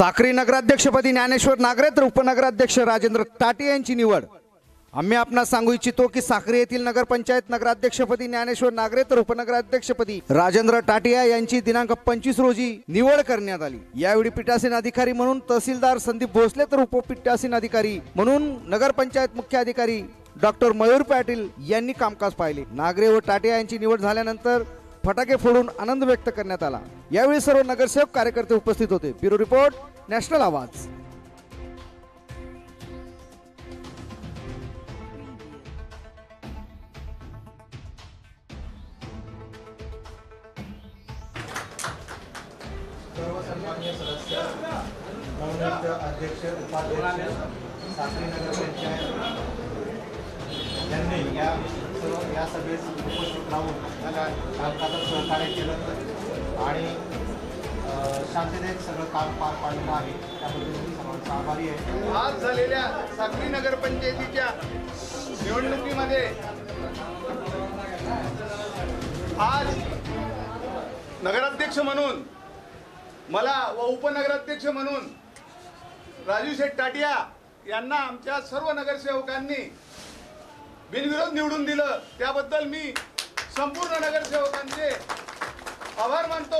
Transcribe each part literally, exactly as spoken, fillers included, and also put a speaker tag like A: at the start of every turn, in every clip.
A: साक्री नगराध्यक्षपदी ज्ञानेश्वर नागरे तर उपनगराध्यक्ष राजेंद्र टाटे यांची निवड। आम्ही आपणास सांगू इच्छितो की साक्री येथील नगरपंचायत नगराध्यक्षपदी ज्ञानेश्वर नागरे तर उपनगराध्यक्षपदी राजेंद्र टाटे यांची दिनांक पंचवीस रोजी निवड करण्यात आली। यावेळी पीठासीन अधिकारी म्हणून तहसीलदार संदीप भोसले तर उपपीठासीन अधिकारी म्हणून नगरपंचायत मुख्य अधिकारी डॉक्टर मयूर पाटील यांनी कामकाज पाहिले। नागरे व टाटे यांची निवड झाल्यानंतर फटाके फोडून आनंद व्यक्त करण्यात आला। यावेळी सर्व नगरसेवक कार्यकर्ते उपस्थित होते। ब्युरो रिपोर्ट, नॅशनल आवाज।
B: सर्व सन्माननीय सदस्य, नवनियुक्त अध्यक्ष, उपाध्यक्ष, साक्री नगर पंचायत यांनी या सर्व या सभेस उपस्थित राहून मला कामकाजात सहकार्य केलं आणि शांततेत सगळं काम पार पाडलं आहे, त्याबद्दल मी सर्वांचा आभारी आहे।
C: आज झालेल्या साक्री नगर पंचायतीच्या निवडणुकीमध्ये आज नगराध्यक्ष म्हणून मला व उपनगराध्यक्ष म्हणून राजू शेठ टाटिया यांना आमच्या सर्व नगरसेवकांनी बिनविरोध निवडून दिलं, त्याबद्दल मी संपूर्ण नगरसेवकांचे आभार मानतो।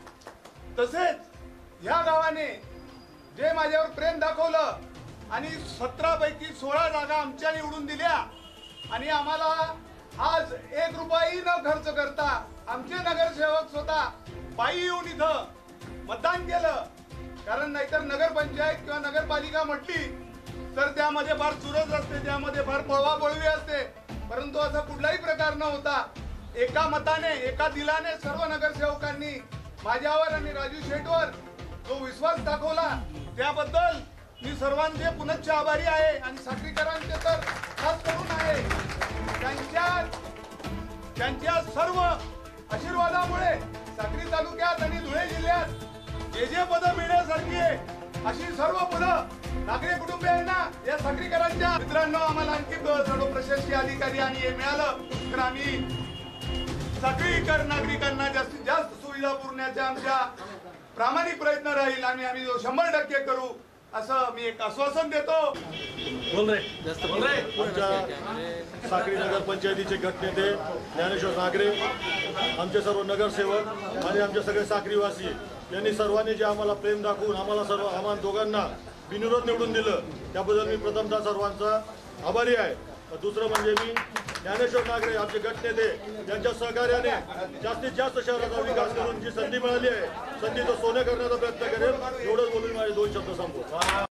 C: तसेच ह्या गावाने जे माझ्यावर प्रेम दाखवलं आणि सतरा पैकी सोळा जागा आमच्या निवडून दिल्या आणि आम्हाला आज एक रुपयाही न खर्च करता आमचे नगरसेवक स्वतः पायी येऊन इथं मतदान केलं। कारण नाहीतर नगरपंचायत किंवा नगरपालिका म्हटली तर त्यामध्ये फार चुरस असते, त्यामध्ये फार पळवापळवी असते, परंतु असा कुठलाही प्रकार न होता एका मताने एका दिलाने सर्व नगरसेवकांनी माझ्यावर आणि राजू शेठवर जो विश्वास दाखवला त्याबद्दल मी सर्वांचे पुनश्च आभारी आहे आणि साक्रीकरांचे तर खास करून आहे। त्यांच्या त्यांच्या सर्व आशीर्वादामुळे साक्री तालुक्यात आणि धुळे जिल्ह्यात जे जे पदं मिळण्यासारखी आहे अशी सर्व पदं नागरे कुटुंबियांना या साक्रीकरांच्या मित्रांनो आम्हाला आणखी थोडं प्रशासकीय अधिकारी आणि हे मिळालं तर आम्ही साक्रीकर नागरिकांना जास्तीत जास्त सुविधा पुरवण्याचा आमच्या प्रामाणिक प्रयत्न राहील आणि आम्ही शंभर टक्के करू असं मी एक आश्वासन देतो।
D: बोल रे जास्त बोल रे। आमच्या साक्री नगर पंचायतीचे गटनेते ज्ञानेश्वर नागरे, आमचे सर्व नगरसेवक आणि आमचे सगळे साक्रीवासी यांनी सर्वांनी जे आम्हाला प्रेम दाखवून आम्हाला सर्व आम्हाला दोघांना बिनविरोध निवडून दिलं त्याबद्दल मी प्रथमतः सर्वांचा आभारी आहे। दुसरं म्हणजे मी ज्ञानेश्वर नागरे आमचे गटनेते यांच्या सहकार्याने जास्तीत जास्त शहराचा विकास करून जी संधी मिळाली आहे संधीचं सोने करण्याचा प्रयत्न करेल, एवढंच बोलून माझे दोन शब्द संपवतो।